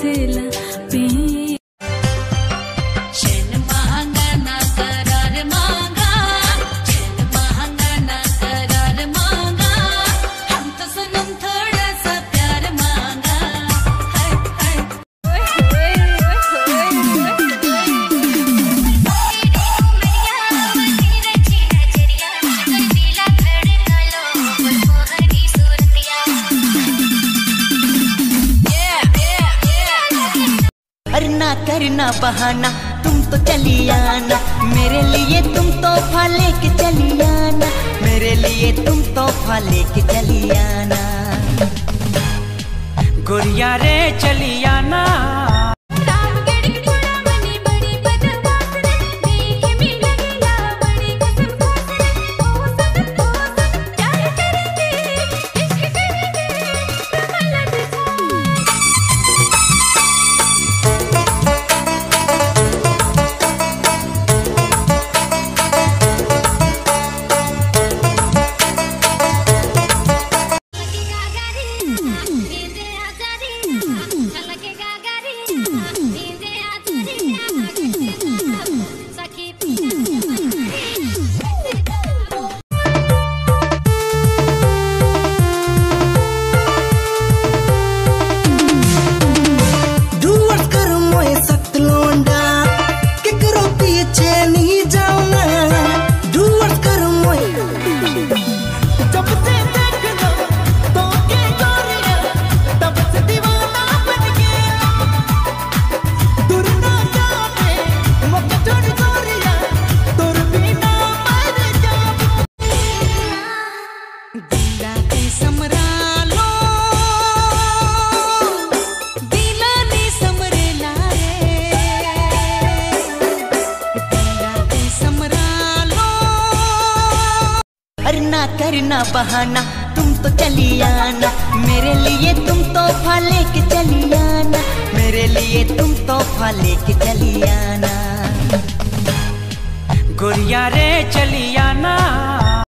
बरसेला पे चैन मांगा ना करार मांगा, चैन मांगा ना करार मांगा, हम तो सनम थोड़ा सा प्यार मांगा। ना करना बहाना, तुम तो चली आना मेरे लिए, तुम तोहफा लेके चली आना मेरे लिए, तुम तोहफा लेके चली आना गोरिया रे चली आना। ना करना बहाना, तुम तो चली आना मेरे लिए, तुम तोहफा लेके चली आना मेरे लिए, तुम तोहफा लेके चली आना गोरिया रे चली आना।